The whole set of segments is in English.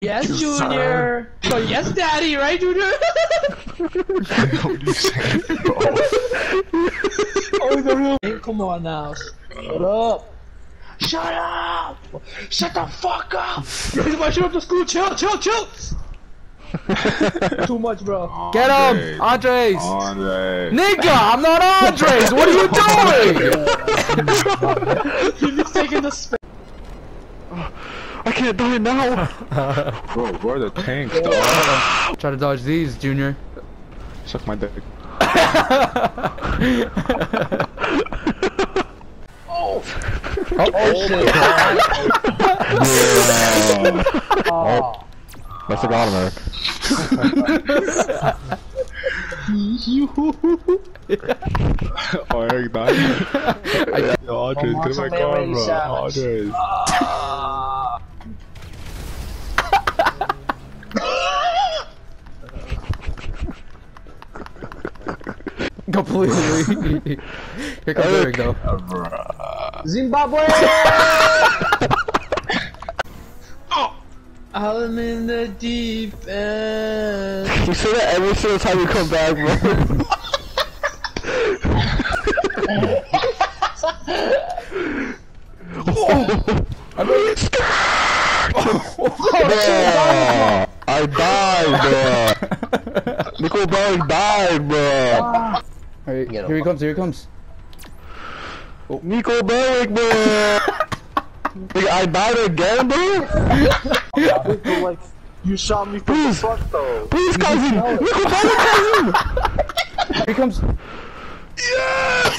Yes, Junior. So yes, Daddy, right, Junior? What are you saying, bro? Oh, the real. Hey, come on now. Shut up. Shut up. Shut the fuck up. You're about to show up to school. Chill. Too much, bro. Get him, Andres. Andres. Nigga, I'm not Andres. What are you doing? You're just taking the space. I can't die now! Bro, where are the tanks, dog? Try to dodge these, Junior. Suck my dick. Oh shit. Oh. That's a god, America. Oh, Eric died. Yo, Andres, get in my car, bro. Andres. Completely. Here comes Eric, though. Zimbabwe! I'm in the deep end. You say that every single time you come back, bro. I'm really scared! I died, bro. Nico Bellic died, bro. Alright, here he comes. Oh. Nico Bellic, bro. I died again, bro. Like, you shot me from the front, though. Please, cousin. Nico Bellic, cousin. Here he comes. Yes!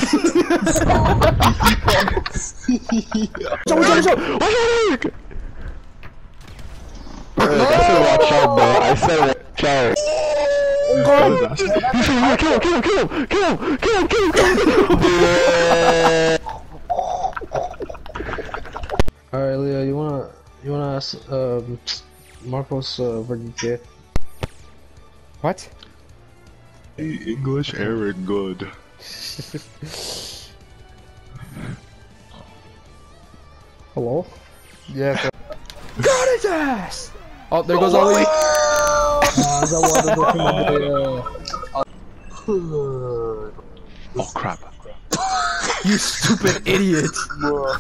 Watch out! I said watch out, bro. I said watch out. Kill him! Alright, Leo, you wanna ask Marcos Verdice? What? English Eric good. Hello? Yeah. Got his ass! Oh, there goes Ollie. Oh crap. You stupid idiot. Bro.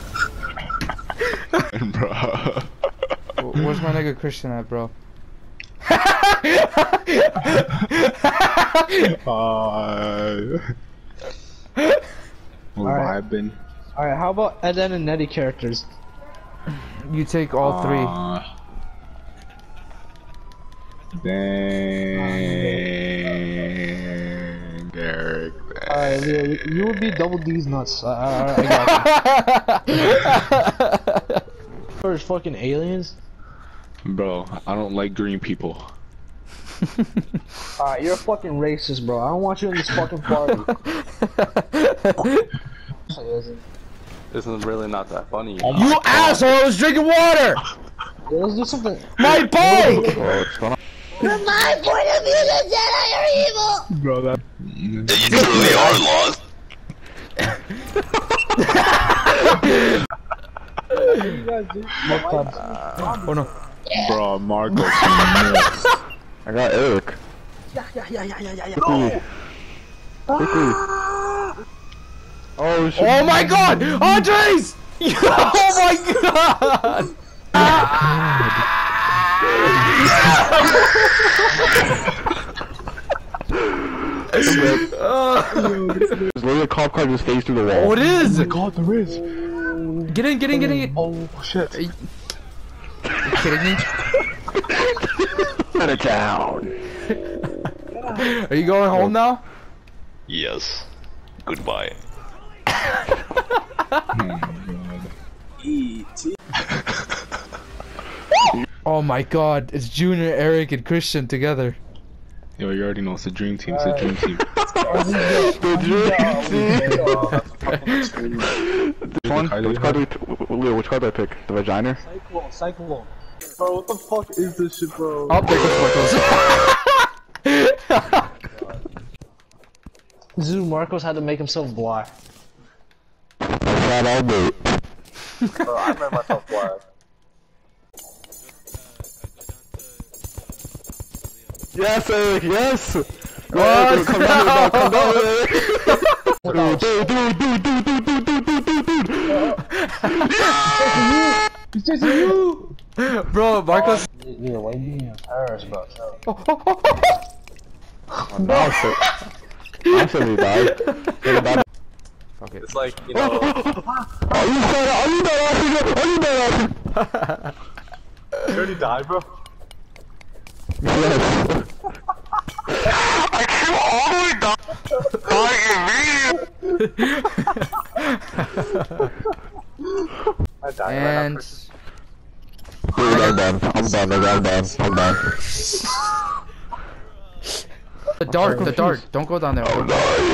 Where's my nigga Christian at, bro? Vibing. Alright, how about Eden and Nettie characters? You take all three. Dang, Eric. Alright, Leo, you would be Double D's nuts. I got you. There's fucking aliens? Bro, I don't like green people. Alright, you're a fucking racist, bro. I don't want you in this fucking party. This is really not that funny. Oh you asshole! I was drinking water! Yeah, let's do something. My bike! From my point of view, the Jedi are evil! Bro, that... You truly are lost. Oh no. Bro, Marcos. I got Eric. Yeah. Oh shit. Oh my god! Andres! Oh my god! There's literally a cop car just phased through the wall. Oh, it is! Oh my god, there is! Get in! Oh shit. Are you kidding me? Out of town. Are you going home now? Yes. Goodbye. Oh my god, it's Junior, Eric, and Christian together. Yo, you already know it's a dream team. It's a dream team. The Which one? Which card do I pick? The vagina? Cyclone. Bro, what the fuck is this shit, bro? I'll pick Marcos. Zoo Marcos had to make himself black. That all do. Bro, I made myself black. Yes, Eric, yes! What? Come down here, dog, come down here! Dude. He's chasing you! Bro, Marcos. Yeah, why you being embarrassed, bro? Actually, dog. Fuck it. It's like, you know. Are you dead? You already died, bro? Yes. I came all the way down. I died And Dude, I'm done. I'm done. the dart. Don't go down there. I'm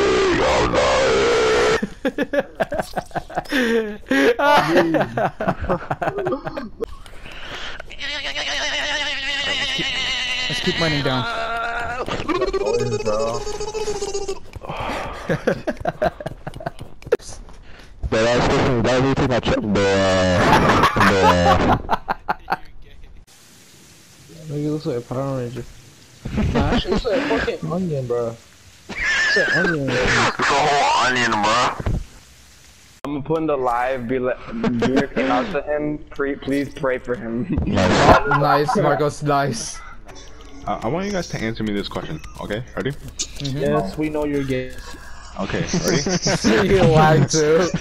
Let's keep mining down. But I was thinking that we take my trip. Nigga looks like a Power Ranger. Nah, actually looks like a fucking onion, bro. It's an onion. It's a whole onion, bro. I'm gonna put in the live, be like, Junior came out to him, please pray for him. Nice, Marcos. Nice. I want you guys to answer me this question, okay? Ready? Yes, we know you're gay. Okay, ready? You lied too.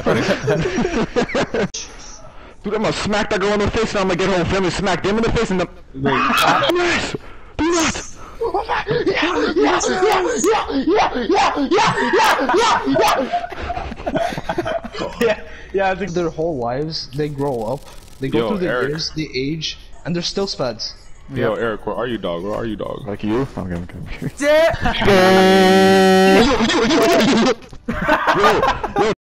Dude, I'm gonna smack that girl in the face and I'm gonna get her whole family smack them in the face and then... Nice! Do not! Yeah, I think their whole lives, they grow up, they go through their years, they age, and they're still spads. Yo, Eric, where are you, dog? Where are you, dog? Like you? Okay. Yeah. Yo,